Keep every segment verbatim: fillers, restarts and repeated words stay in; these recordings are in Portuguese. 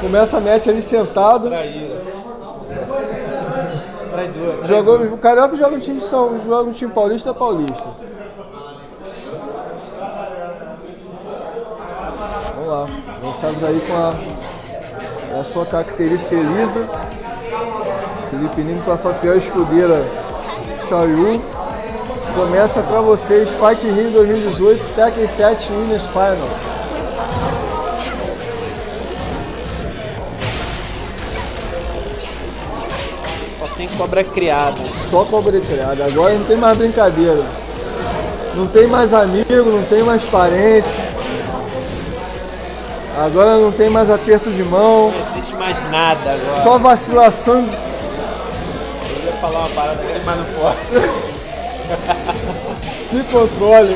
Começa a match ali sentado. Traíra. Traidor. Jogou, o Carioca joga no time de São, joga no time paulista paulista. Vamos lá. Lançados aí com a, a sua característica Elisa. Felipe Lima com a sua fiel escudeira Xiaoyu. Começa pra vocês Fight Rio dois mil e dezoito, Tekken sete Winners Final. Só tem cobra criada. Só cobra criada. Agora não tem mais brincadeira. Não tem mais amigo, não tem mais parente. Agora não tem mais aperto de mão. Não existe mais nada agora. Só vacilação. Eu ia falar uma parada aqui, mas não pode. Se controle.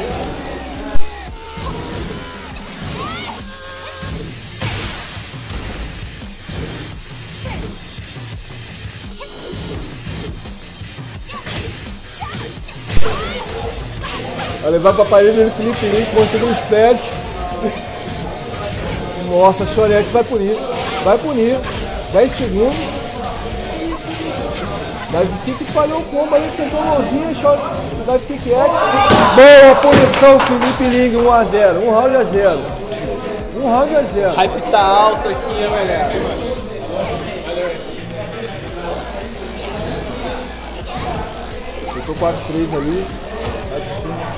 Vai levar pra parede do Felipe Lima, mostrando os pés. Nossa, Chorete vai punir. Vai punir. dez segundos. Dive Kick falhou o combo ali, tentou mãozinha, Dive Kick X. Boa punição, Felipe Ling, um a zero. um round a zero. um round a zero. Hype tá alto aqui, hein, galera. Tentou quatro três ali. quatro cinco.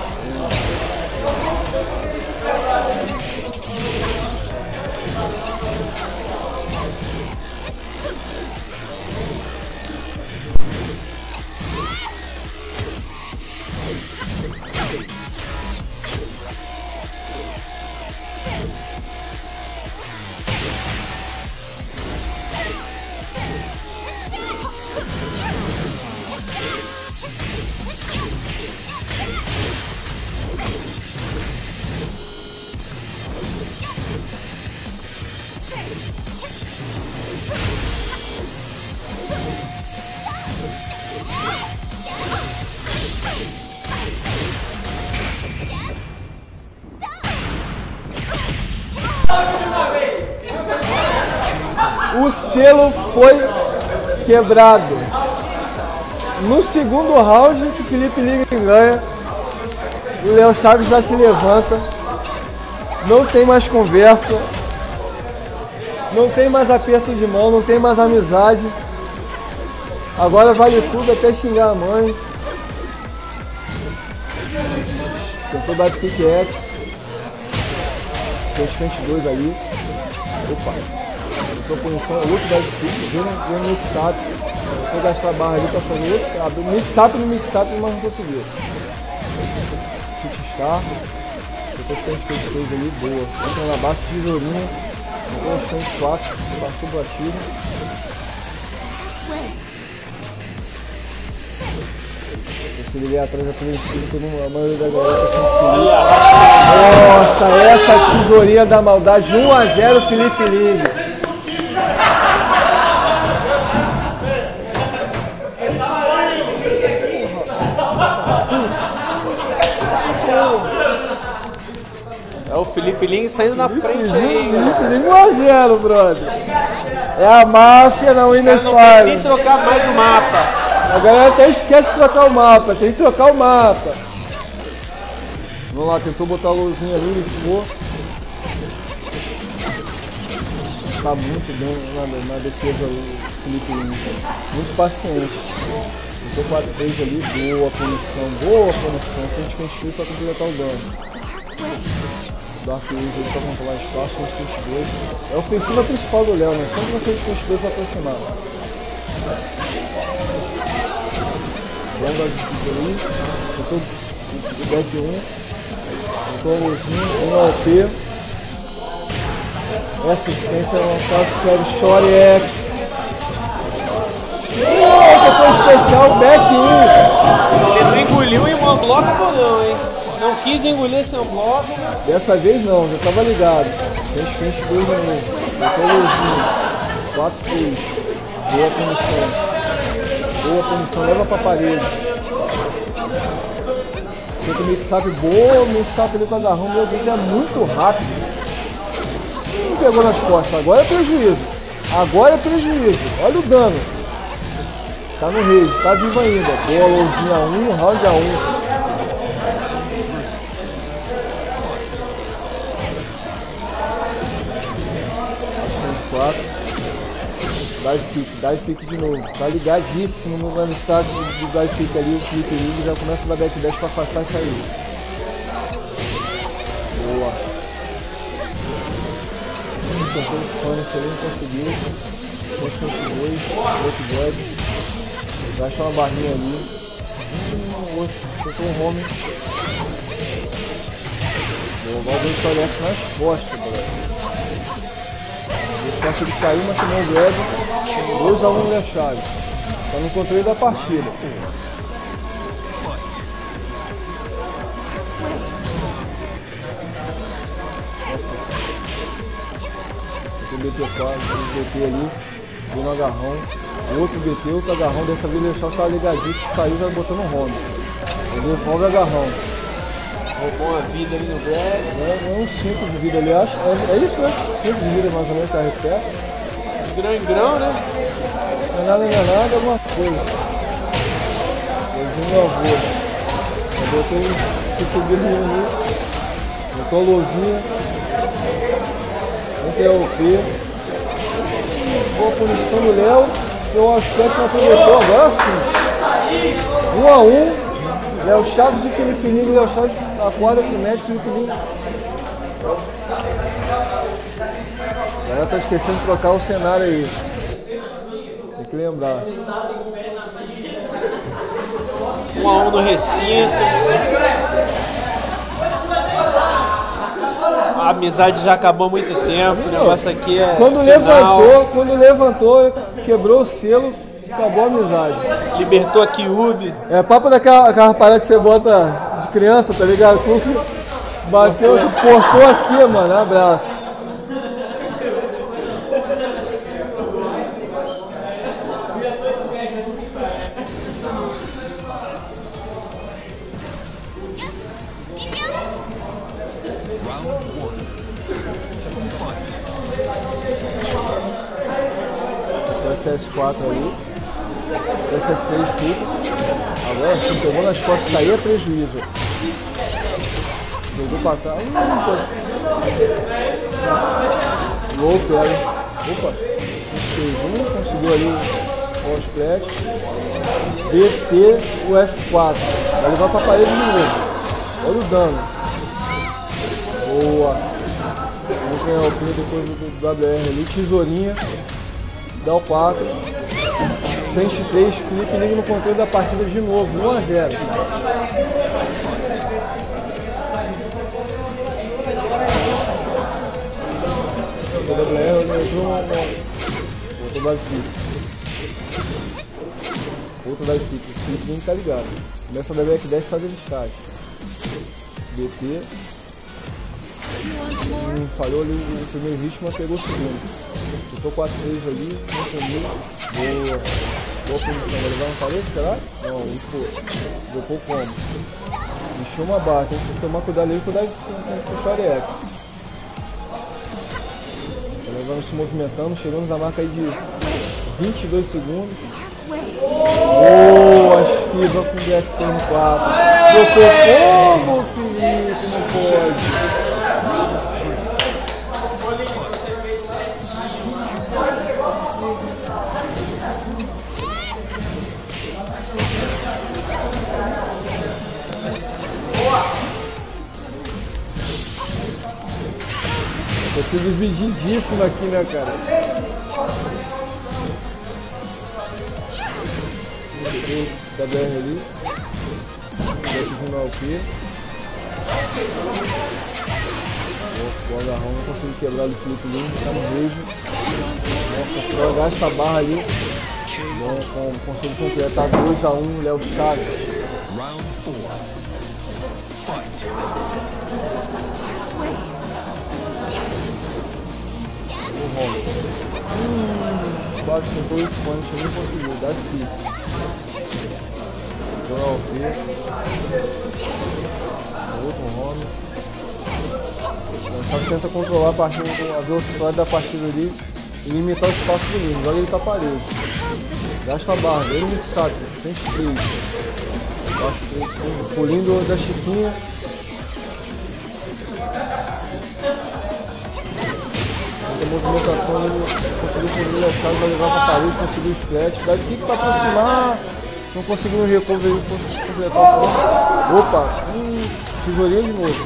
O selo foi quebrado. No segundo round, que o Felipe Lima ganha, o Léo Chaves já se levanta. Não tem mais conversa. Não tem mais aperto de mão, não tem mais amizade. Agora vale tudo até xingar a mãe. Tentou dar kick X. Tem os vinte e dois ali. Opa. Tentou punição, outro da kick. Viu no mix-up. Vou gastar a barra ali pra fazer outro. Mix-up no mix-up, mas não conseguiu. Hit star. Tentou os vinte e dois ali. Boa. Entra na base, tesourinha. Tentou os vinte e quatro. Passou batido. Consegui ir atrás da preventiva, todo mundo, a maioria da galera tá Nossa, essa tesourinha da maldade, um a zero Felipe Lima. É o Felipe Lima saindo na Felipe frente Lima, aí. Felipe Lima um a zero, brother. É a máfia na Winners Não quer nem Final. trocar mais o mapa. A galera até esquece de trocar o mapa, tem que trocar o mapa. Vamos lá, tentou botar a luzinha ali, ele ficou. Tá muito bem na, na defesa o Felipe Lima. Muito paciente. Tentou quatro três ali, boa punição, boa punição. cento e vinte para completar o dano. Dark Age ali pra controlar espaço, cento e vinte e dois. É a ofensiva principal do Léo, né? Sempre cento e vinte e dois para aproximar. Longa de ali, botou o back um, botou o luzinho, um A P. Essa assistência é uma fácil série Short X. Eita, foi especial, back um. Ele não engoliu em uma bloco ou não, hein? Não quis engolir seu bloco. Dessa vez não, já tava ligado. Fez frente dois a um. Botou o luzinho. quatro três. Boa punição. Boa punição, leva pra parede. Tenta o mix-up, boa mix-up ali com a agarrão. Meu Deus, é muito rápido. Hum, pegou nas costas. Agora é prejuízo. Agora é prejuízo. Olha o dano. Tá no rage, tá vivo ainda. Boa, Louzinha a um, round a um. quatro. Dive pick, dive pick de novo. Tá ligadíssimo no, no status do dive pick ali. O Flip League já começa a dar backdash pra afastar e sair. Boa. Tentou o Spanish ali, não conseguiu. dois contra dois. Outro dead. Vai achar uma barrinha ali. Hum, outro. Tentou um home. Boa, vai ver o Solex nas costas, galera. Deixa ele cair, mas também o grab. dois a um na chave. Tá no controle da partida. Tem o B T quatro, o B T ali. Deu no agarrão. O outro B T, outro agarrão. Dessa vez o Lechal tá ligadíssimo. Saiu já botando um home. Ele devolve o agarrão. Roubou uma vida ali no grab. É, é um cinco de vida ali, acho. É, é isso, né? cinco de vida mais ou menos que a recupera. De grão em grão, né? Não é nada, não é nada, é alguma coisa. Coisinho avô. Eu botei esse subir ali. Botou a luzinha. Não tem a O P. Boa punição do Léo. Deu um aspecto, não aproveitou. Agora sim. um a um. Léo Chaves de Felipe Lino, Léo Chaves a quadra que mexe Felipe Lino. A galera tá esquecendo de trocar o cenário aí. Tem que lembrar. um a um no recinto. A amizade já acabou há muito tempo. O negócio aqui é. Quando levantou, quando levantou, quebrou o selo, acabou a amizade. Libertou a Kyubi. É papo daquela aquela parada que você bota de criança, tá ligado? Bateu, portou aqui, mano. Abraço. S S quatro ali. S S três fica. Agora sim, pegou nas costas, isso aí é prejuízo. Jogou pra trás. Low pega. Opa. Fez um, conseguiu ali o splat. B T, o F quatro. Vai levar pra parede de novo. Olha o dano. Boa. Vamos ganhar o pino depois do W R ali. Tesourinha. Dá o quatro. Frente três, Felipe liga no controle da partida de novo, um a zero. O W R entrou uma. Outro dive pick. Outro dive pick. O Felipe nem tá ligado. Começa a dar back dez, sai do destaque. B T. Hum, falhou ali o primeiro ritmo, mas pegou o segundo. Botou quatro três ali, não comigo. Boa. Boa posição. Vai levar um parede, será? Não, um pouco. Dropou como? Encheu uma barra, tem que tomar cuidado ali, cuidado com o Shorex. Tá levando, se movimentando, chegamos na marca aí de vinte e dois segundos. Boa, esquiva com D X M quatro. Dropou como, Felipe? Não pode. Tá sendo divididíssimo aqui, né, cara? W R ali. Vai no L P. O agarrão não conseguiu quebrar do Felipe Lino, tá no beijo. Nossa, só gasta a barra ali. Não consegue completar dois a um, Léo Chaves. Hum, quase tentou esse punch, não conseguiu, dá sim. Então, L P. Outro home. Só tenta controlar a, partida, a velocidade da partida ali e limitar o espaço do Lino. Agora ele tá parede. Gasta a barra, ele muito saco, cento e três. Pulindo da Chiquinha. A movimentação ele conseguiu pulir a chave, vai levar pra parede, conseguiu o splash. Dá de kick pra aproximar. Não conseguiu o recover aí pra completar o ponto. Opa! Hum, tesourinha de novo.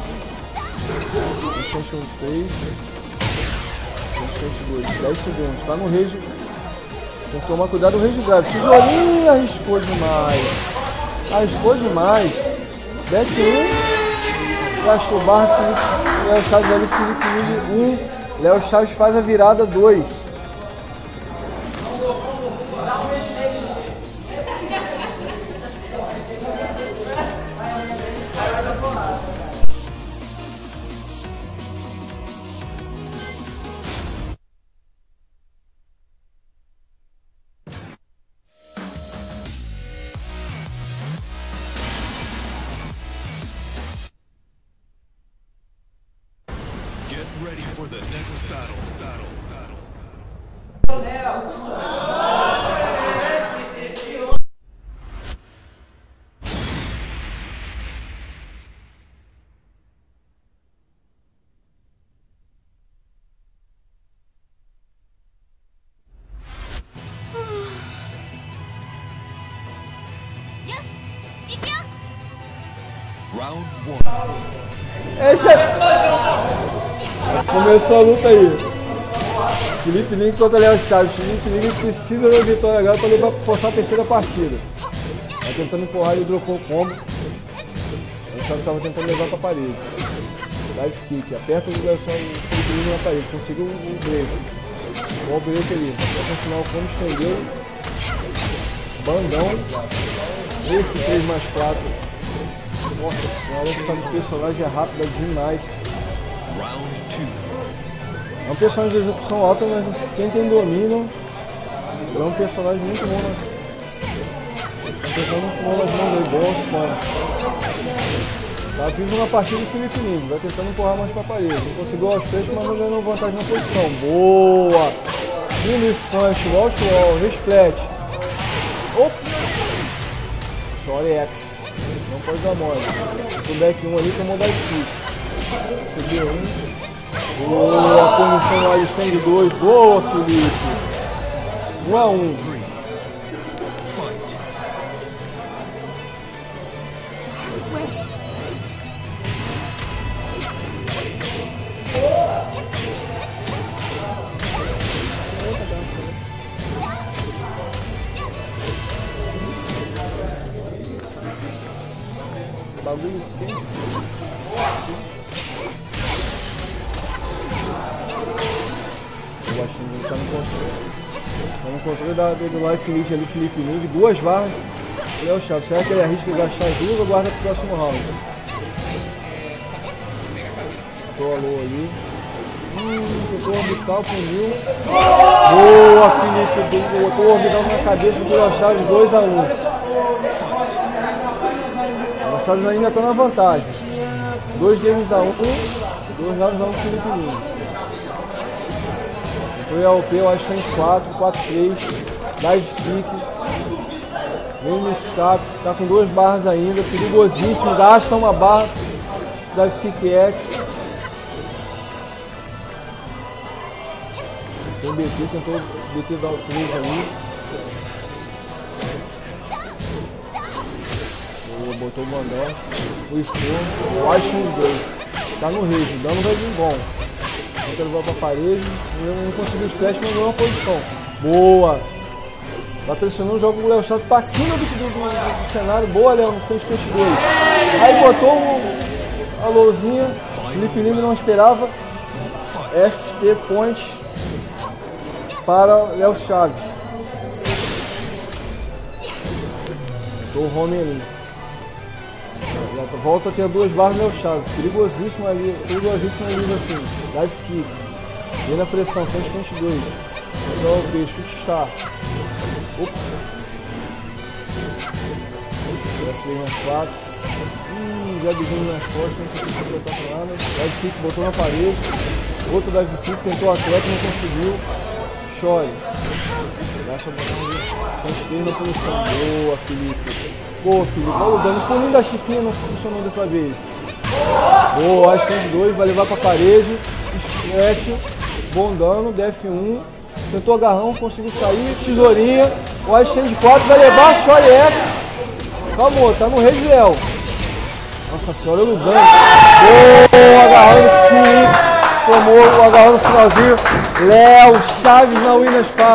cento e três. cento e dois. dez segundos. Tá no rage. Tem que tomar cuidado do rage grave. Tesourinha arriscou demais. Arriscou demais. Back um. Gastou barra. Felipe, Léo Chaves ali. Felipe Mille um. Léo Chaves faz a virada dois. Ready for the next battle. Battle. Battle. Round one. Esse é... Começou a luta aí. Felipe Link contra Léo Chaves. Felipe Link precisa da vitória agora para levar para forçar a terceira partida. Tá tentando empurrar, ele dropou o combo. Léo Chaves estava tentando levar para a parede. Dive kick, aperta o Léo Chaves Felipe Link na parede. Conseguiu o break. Bom break ali. Vai continuar o combo, estendeu. Bandão. Esse três mais fraco. Nossa senhora, esse personagem é rápido demais. É um personagem de execução alta, mas quem tem domínio é um personagem muito bom, né? É um personagem muito bom nas mãos dele, bom spam. Tá vindo uma partida de Felipe Link, vai tentando empurrar mais pra parede. Não conseguiu aos três, mas não ganhou vantagem na posição. Boa! Mini punch, wall to wall, resplat. Opa! Short X. Não pode dar mole. O back um ali tomou dive kick. Subiu um. Boa, punição lá, stand dois. Boa, Felipe. um a um. Bagulho quente. O Washington tá no controle. Tá no controle da, do Life Elite ali, Felipe Link. Duas barras. Léo Chaves. Será que ele arrisca gastar as duas ou guarda pro próximo round? Colou ali. Hum, tentou orbital, puniu. Boa, Felipe. Botou o orbital na cabeça do Léo Chaves. dois a um. O Léo Chaves ainda tá na vantagem. dois games a um. dois rounds a um, Felipe Link. Foi a O P, eu acho que tem quatro, quatro, três, dive kick, meio mix-up, tá com duas barras ainda, perigosíssimo, gasta uma barra, dive kick X. Tem B T, tentou B T dar o três ali. Botou o bandão, o esforço, o Ashton dois, tá no rage, dano vai vir bom. Tenta levar pra parede, não conseguiu o splash, mas ganhou uma posição. Boa! Tá pressionando, joga o Léo Chaves pra cima do, do, do, do cenário. Boa, Léo, no cento e dois. Aí botou o, a lowzinha, Felipe Link não esperava. F T point para Léo Chaves. Botou o home ali. Volta a ter duas barras Léo Chaves, perigosíssimo ali, perigosíssimo ali assim, dive kick, vem na pressão, cento e dois, legal o B, chute está, opa, F três mais quatro, Ih, jabzinho nas costas, não conseguiu botar pra nada. Dive kick, botou na parede. Outro dive kick, tentou o atleta, não conseguiu. Chore. Baixa o botão de esquerda na posição. Boa, Felipe. Boa, Felipe. Olha o dano. O pulinho da Chiquinha não funcionou dessa vez. Boa, stand dois, vai levar pra parede. Stretch. Bom dano, D F um. Tentou agarrão, conseguiu sair. Tesourinha. O stand quatro vai levar. Chore X. Calma, tá no Regiel. Nossa senhora, olha o dano. Boa, agarrão no Felipe. Tomou o agarrão no finalzinho. Léo Chaves na Winners Park.